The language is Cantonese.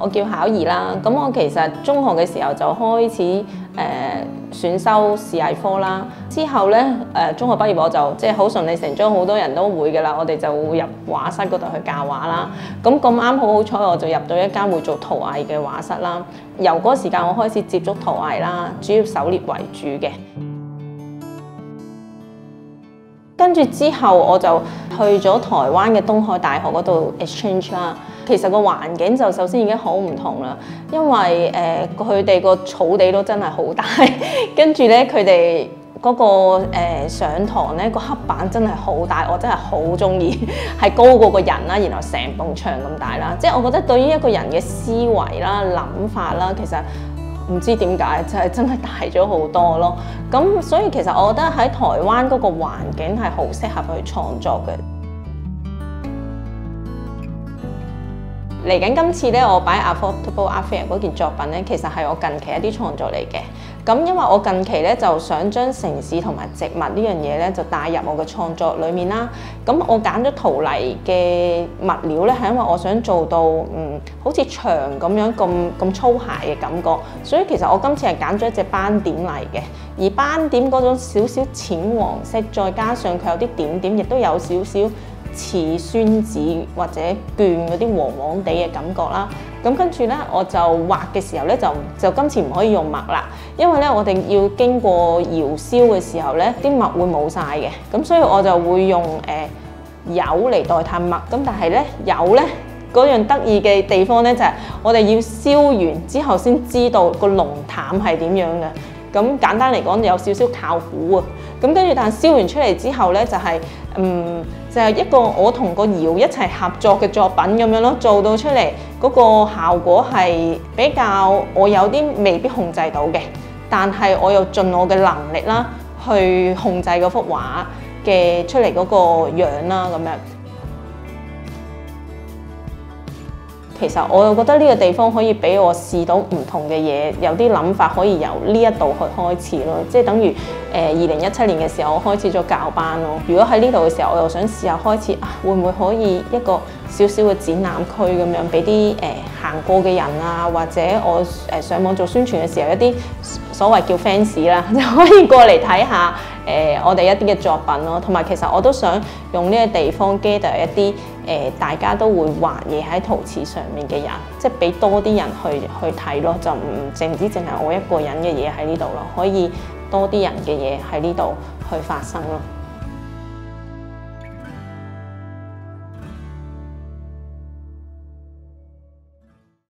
我叫巧兒啦。咁我其實中學嘅時候就開始選修視藝科啦。之後咧中學畢業我就即係好順理成章，好多人都會㗎啦。我哋就會入畫室嗰度去教畫啦。咁啱好彩，我就入到一間會做陶藝嘅畫室啦。由嗰個時間我開始接觸陶藝啦，主要手捏為主嘅。跟住之後我就去咗台灣嘅東海大學嗰度 exchange 啦。其實個環境就首先已經好唔同啦，因為佢哋個草地都真係好大，跟住咧佢哋嗰個上堂咧個黑板真係好大，我真係好中意，係高過個人啦，然後成埲牆咁大啦。即係我覺得對於一個人嘅思維啦、諗法啦，其實唔知點解就係真係大咗好多咯。咁所以其實我覺得喺台灣嗰個環境係好適合去創作嘅。嚟緊今次咧，我擺 Affordable Art Fair 嗰件作品咧，其實係我近期一啲創作嚟嘅。咁因為我近期咧就想將城市同埋植物呢樣嘢咧就帶入我嘅創作裡面啦。咁我揀咗陶泥嘅物料咧，係因為我想做到好似牆咁樣咁粗鞋嘅感覺。所以其實我今次係揀咗一隻斑點嚟嘅，而斑點嗰種少少淺黃色，再加上佢有啲點點，亦都有少少似宣紙或者絹嗰啲黃黃地嘅感覺啦。咁跟住咧，我就畫嘅時候咧，就今次唔可以用墨啦，因為咧我哋要經過窯燒嘅時候咧，啲墨會冇晒嘅。咁所以我就會用油嚟代替墨。咁但係咧油咧嗰樣得意嘅地方咧就係我哋要燒完之後先知道個濃淡係點樣嘅。咁簡單嚟講，有少少靠估啊。咁跟住，但係燒完出嚟之後咧，就係一個我同個窯一齊合作嘅作品咁樣咯。做到出嚟嗰個效果係比較我有啲未必控制到嘅，但係我又盡我嘅能力啦，去控制嗰幅畫嘅出嚟嗰個樣啦咁樣。其實我又覺得呢個地方可以俾我試到唔同嘅嘢，有啲諗法可以由呢一度去開始咯，即係等於2017年嘅時候我開始咗教班咯。如果喺呢度嘅時候，我又想試下開始會唔會可以一個少少嘅展覽區咁樣，俾啲行過嘅人啊，或者我上網做宣傳嘅時候，一啲所謂叫 fans 啦，就可以過嚟睇下我哋一啲嘅作品咯。同埋其實我都想用呢個地方 gather 一啲大家都會畫嘢喺陶瓷上面嘅人，即係俾多啲人去睇咯，就唔淨係我一個人嘅嘢喺呢度咯，可以多啲人嘅嘢喺呢度去發生咯。